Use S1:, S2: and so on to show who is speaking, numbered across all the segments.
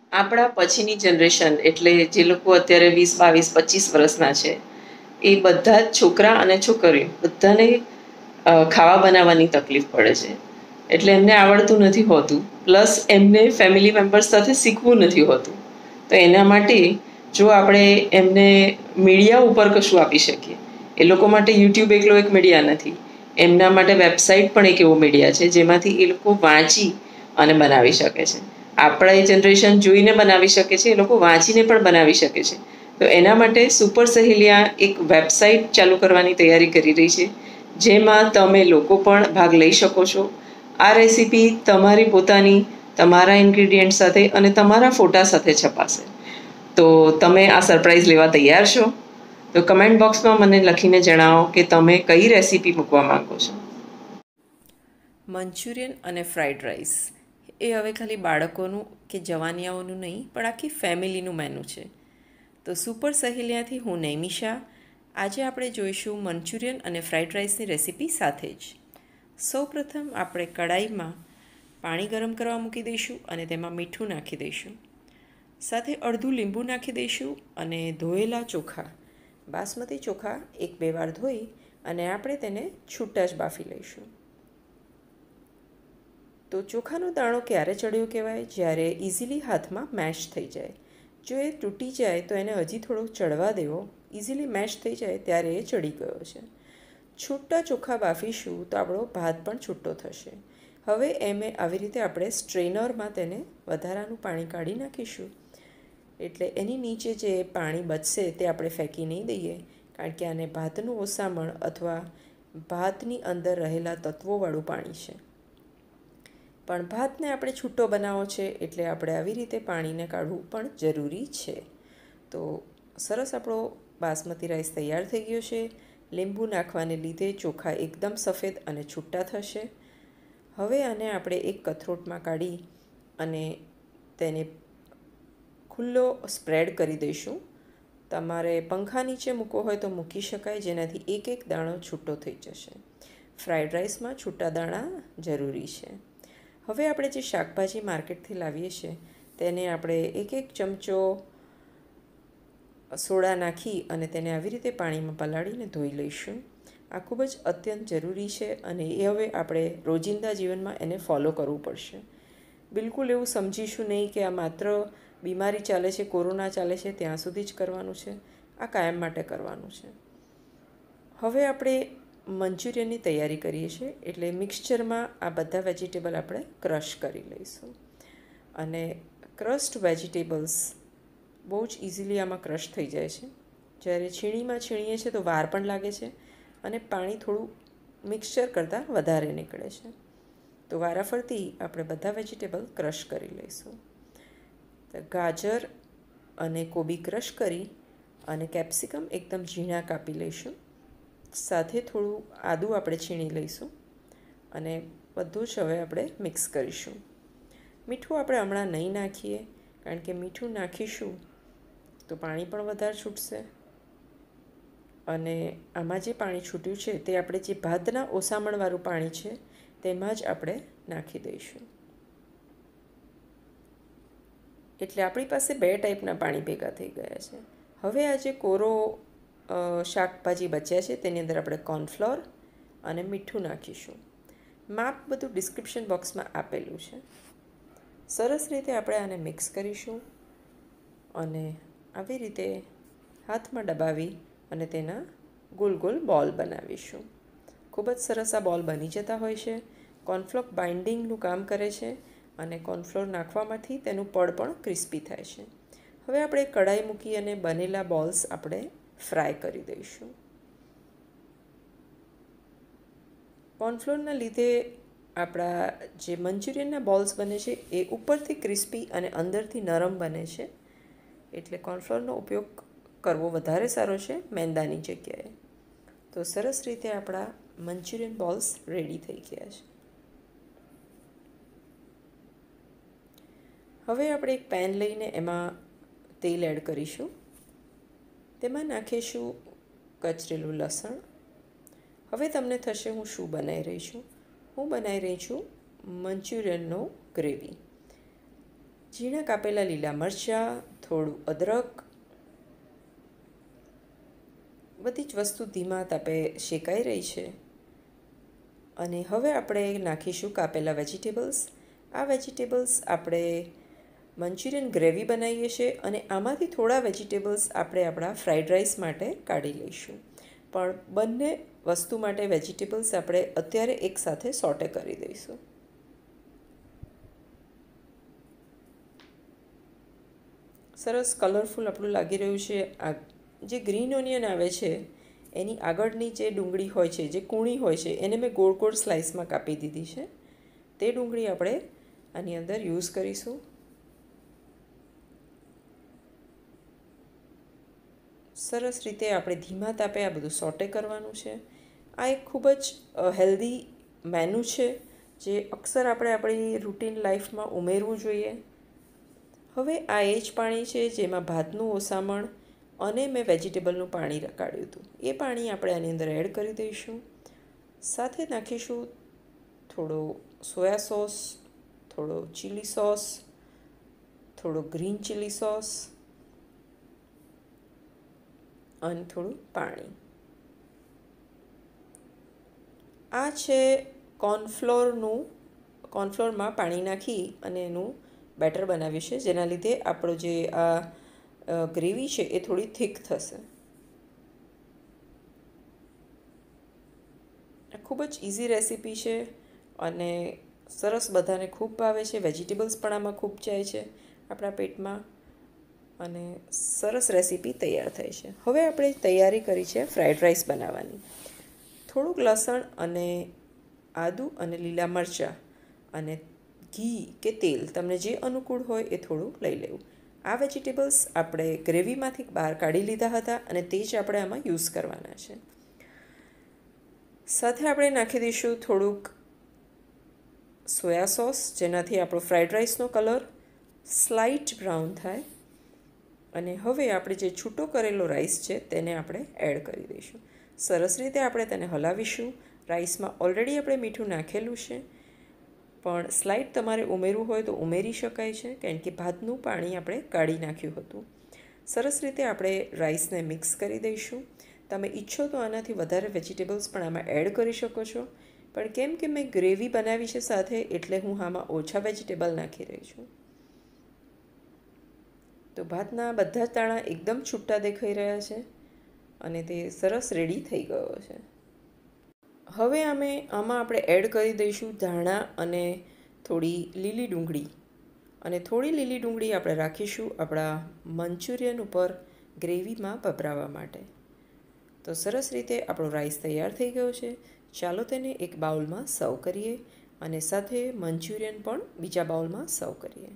S1: આપણા પછીની જનરેશન એટલે જે લોકો અત્યારે 20, 22, 25 વર્ષના છે એ બધા જ છોકરા અને છોકરીઓ બધાને ખાવા બનાવવાની તકલીફ પડે છે. એટલે એમને આવડતું નથી હોતું, પ્લસ એમને ફેમિલી મેમ્બર્સ સાથે શીખવું નથી હોતું. તો એના માટે જો આપણે એમને મીડિયા ઉપર કશું આપી શકીએ, એ લોકો માટે યુટ્યુબ એકલો એક મીડિયા નથી, એમના માટે વેબસાઇટ પણ એક એવો મીડિયા છે જેમાંથી એ લોકો વાંચી અને બનાવી શકે છે. આપણા એ જનરેશન જોઈને બનાવી શકે છે, એ લોકો વાંચીને પણ બનાવી શકે છે. તો એના માટે સુપર સહેલિયા એક વેબસાઇટ ચાલુ કરવાની તૈયારી કરી રહી છે, જેમાં તમે લોકો પણ ભાગ લઈ શકો છો. આ રેસીપી તમારી પોતાની, તમારા ઇન્ગ્રીડિયન્ટ સાથે અને તમારા ફોટા સાથે છપાશે. તો તમે આ સરપ્રાઈઝ લેવા તૈયાર છો? તો કમેન્ટ બોક્સમાં મને લખીને જણાવો કે તમે કઈ રેસીપી મૂકવા માંગો છો. મંચુરિયન અને ફ્રાઈડ રાઈસ એ હવે ખાલી બાળકોનું કે જવાનિયાઓનું નહીં, પણ આખી ફેમિલીનું મેનુ છે. તો સુપર સહેલિયાથી હું નૈમિષા. આજે આપણે જોઈશું મંચુરિયન અને ફ્રાઈડ રાઈસની રેસીપી સાથે જ. સૌપ્રથમ આપણે કડાઈમાં પાણી ગરમ કરવા મૂકી દઈશું અને તેમાં મીઠું નાખી દઈશું. સાથે અડધું લીંબુ નાખી દઈશું અને ધોયેલા ચોખા, બાસમતી ચોખા 1-2 વાર ધોઈ અને આપણે તેને છૂટા જ બાફી લઈશું. તો ચોખાનો દાણો ક્યારે ચડ્યો કહેવાય? જ્યારે ઇઝીલી હાથમાં મેશ થઈ જાય. જો એ તૂટી જાય તો એને હજી થોડો ચડવા દેવો. ઇઝીલી મેશ થઈ જાય ત્યારે એ ચડી ગયો છે. છૂટા ચોખા બાફીશું તો આપણો ભાત પણ છૂટો થશે. હવે આવી રીતે આપણે સ્ટ્રેનરમાં તેને વધારાનું પાણી કાઢી નાખીશું. એટલે એની નીચે જે પાણી બચશે તે આપણે ફેંકી નહીં દઈએ, કારણ કે આને ભાતનું ઓસામણ અથવા ભાતની અંદર રહેલા તત્વોવાળું પાણી છે. પણ ભાતને આપણે છૂટો બનાવવો છે, એટલે આપણે આવી રીતે પાણીને કાઢવું પણ જરૂરી છે. તો સરસ આપણો બાસમતી રાઈસ તૈયાર થઈ ગયો છે. લીંબુ નાખવાને લીધે ચોખા એકદમ સફેદ અને છૂટા થશે. હવે આને આપણે એક કથરોટમાં કાઢી અને તેને ખુલ્લો સ્પ્રેડ કરી દઈશું. તમારે પંખા નીચે મૂકવો હોય તો મૂકી શકાય, જેનાથી એક દાણો છૂટો થઈ જશે. ફ્રાઈડ રાઈસમાં છૂટા દાણા જરૂરી છે. હવે આપણે જે શાકભાજી માર્કેટથી લાવીએ છીએ તેને આપણે એક ચમચો સોડા નાખી અને તેને આવી રીતે પાણીમાં પલાળીને ધોઈ લઈશું. આ ખૂબ જ અત્યંત જરૂરી છે અને એ હવે આપણે રોજિંદા જીવનમાં એને ફોલો કરવું પડશે. બિલકુલ એવું સમજીશું નહીં કે આ માત્ર બીમારી ચાલે છે, કોરોના ચાલે છે ત્યાં સુધી જ કરવાનું છે. આ કાયમ માટે કરવાનું છે. હવે આપણે મંચુરિયનની તૈયારી કરીએ છીએ, એટલે મિક્સચરમાં આ બધા વેજીટેબલ આપણે ક્રશ કરી લઈશું. અને ક્રશ્ડ વેજીટેબલ્સ બહુ જ ઇઝીલી આમાં ક્રશ થઈ જાય છે. જ્યારે છીણીમાં છીણીએ છીએ તો વાર પણ લાગે છે અને પાણી થોડું મિક્સચર કરતાં વધારે નીકળે છે. તો વારાફરતી આપણે બધા વેજીટેબલ ક્રશ કરી લઈશું. તો ગાજર અને કોબી ક્રશ કરી અને કેપ્સિકમ એકદમ ઝીણા કાપી લઈશું. સાથે થોડું આદું આપણે છીણી લઈશું અને બધું જ હવે આપણે મિક્સ કરીશું. મીઠું આપણે હમણાં નહીં નાખીએ, કારણ કે મીઠું નાખીશું તો પાણી પણ વધારે છૂટશે અને આમાં જે પાણી છૂટ્યું છે તે આપણે જે ભાતના ઓસામણવાળું પાણી છે તેમાં જ આપણે નાખી દઈશું. એટલે આપણી પાસે 2 ટાઈપના પાણી ભેગા થઈ ગયા છે. હવે આ જે કોરો શાકભાજી બચ્યા છે તેની અંદર આપણે કોર્નફ્લોર અને મીઠું નાખીશું. માપ બધું ડિસ્ક્રિપ્શન બોક્સમાં આપેલું છે. સરસ રીતે આપણે આને મિક્સ કરીશું અને આવી રીતે હાથમાં દબાવી અને તેના ગોલ ગોલ બોલ બનાવીશું. ખૂબ જ સરસ આ બોલ બની જતા હોય છે. કોર્નફ્લોર બાઇન્ડિંગનું કામ કરે છે અને કોર્નફ્લોર નાખવામાંથી તેનું પડ પણ ક્રિસ્પી થાય છે. હવે આપણે કઢાઈ મૂકી અને બનેલા બોલ્સ આપણે ફ્રાય કરી દઈશું. કોર્નફ્લોરના લીધે આપણા જે મંચુરિયનના બોલ્સ બને છે એ ઉપરથી ક્રિસ્પી અને અંદરથી નરમ બને છે. એટલે કોર્નફ્લોરનો ઉપયોગ કરવો વધારે સારો છે મેંદાની જગ્યાએ. તો સરસ રીતે આપણા મંચુરિયન બોલ્સ રેડી થઈ ગયા છે. હવે આપણે એક પેન લઈને એમાં તેલ એડ કરીશું. તેમાં નાખીશું કચરેલું લસણ. હવે તમને થશે હું શું બનાવી રહી છું. હું બનાવી રહી છું મંચુરિયનનો ગ્રેવી. ઝીણા કાપેલા લીલા મરચાં, થોડું અદરક. બધી જ વસ્તુ ધીમા તાપે શેકાઈ રહી છે. અને હવે આપણે નાખીશું કાપેલા વેજીટેબલ્સ. આ વેજીટેબલ્સ આપણે મંચુરિયન ગ્રેવી બનાવીએ છીએ અને આમાંથી થોડા વેજીટેબલ્સ આપણે આપણા ફ્રાઈડ રાઈસ માટે કાઢી લઈશું. પણ બંને વસ્તુ માટે વેજીટેબલ્સ આપણે અત્યારે એકસાથે સોટે કરી દઈશું. સરસ કલરફુલ આપણું લાગી રહ્યું છે. આ જે ગ્રીન ઓનિયન આવે છે એની આગળની જે ડુંગળી હોય છે, જે કૂણી હોય છે, એને મેં ગોળ ગોળ સ્લાઇસમાં કાપી દીધી છે. તે ડુંગળી આપણે આની અંદર યુઝ કરીશું. સરસ રીતે આપણે ધીમા તાપે આ બધું સોટે કરવાનું છે. આ એક ખૂબ જ હેલ્ધી મેનુ છે જે અક્સર આપણે આપણી રૂટીન લાઈફમાં ઉમેરવું જોઈએ. હવે આ એ જ પાણી છે જેમાં ભાતનું ઓસામણ અને મેં વેજીટેબલનું પાણી કાઢ્યું હતું. એ પાણી આપણે આની અંદર એડ કરી દઈશું. સાથે નાખીશું થોડો સોયા સોસ, થોડો ચીલી સોસ, થોડો ગ્રીન ચીલી સોસ અને થોડું પાણી. આ છે કોર્નફ્લોરમાં પાણી નાખી અને એનું બેટર બનાવ્યું છે, જેના લીધે આપણો જે આ ગ્રેવી છે એ થોડી થીક થશે. આ ખૂબ જ ઇઝી રેસીપી છે અને સરસ બધાને ખૂબ ભાવે છે. વેજીટેબલ્સ પણ આમાં ખૂબ જાય છે આપણા પેટમાં અને સરસ રેસીપી તૈયાર થઈ છે. હવે આપણે તૈયારી કરી છે ફ્રાઈડ રાઈસ બનાવવાની. થોડુંક લસણ અને આદું અને લીલા મરચાં અને ઘી કે તેલ તમને જે અનુકૂળ હોય એ થોડું લઈ લેવું. આ વેજીટેબલ્સ આપણે ગ્રેવીમાંથી બહાર કાઢી લીધા હતા અને તે જ આપણે આમાં યુઝ કરવાના છે. સાથે આપણે નાખી દઈશું થોડુંક સોયા સોસ, જેનાથી આપણો ફ્રાઈડ રાઈસનો કલર સ્લાઇટ બ્રાઉન થાય. અને હવે આપણે જે છૂટો કરેલો રાઈસ છે તેને આપણે એડ કરી દઈશું. સરસ રીતે આપણે તેને હલાવીશું. રાઈસમાં ઓલરેડી આપણે મીઠું નાખેલું છે, પણ સ્લાઇટ તમારે ઉમેરવું હોય તો ઉમેરી શકાય છે, કારણ કે ભાતનું પાણી આપણે કાઢી નાખ્યું હતું. સરસ રીતે આપણે રાઈસને મિક્સ કરી દઈશું. તમે ઈચ્છો તો આનાથી વધારે વેજીટેબલ્સ પણ આમાં એડ કરી શકો છો, પણ કેમ કે મેં ગ્રેવી બનાવી છે સાથે, એટલે હું આમાં ઓછા વેજીટેબલ નાખી રહી છું. તો ભાતના બધા દાણા એકદમ છૂટા દેખાઈ રહ્યા છે અને તે સરસ રેડી થઈ ગયો છે. હવે આમાં આપણે એડ કરી દઈશું ધાણા અને થોડી લીલી ડુંગળી. અને થોડી લીલી ડુંગળી આપણે રાખીશું આપણા મંચુરિયન ઉપર ગ્રેવીમાં ભભરાવા માટે. તો સરસ રીતે આપણો રાઈસ તૈયાર થઈ ગયો છે. ચાલો તેને એક બાઉલમાં સર્વ કરીએ અને સાથે મંચુરિયન પણ બીજા બાઉલમાં સર્વ કરીએ.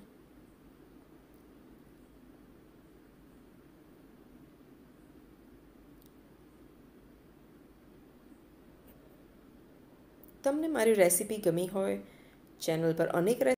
S1: તમને મારી રેસીપી ગમી હોય, ચેનલ પર અનેક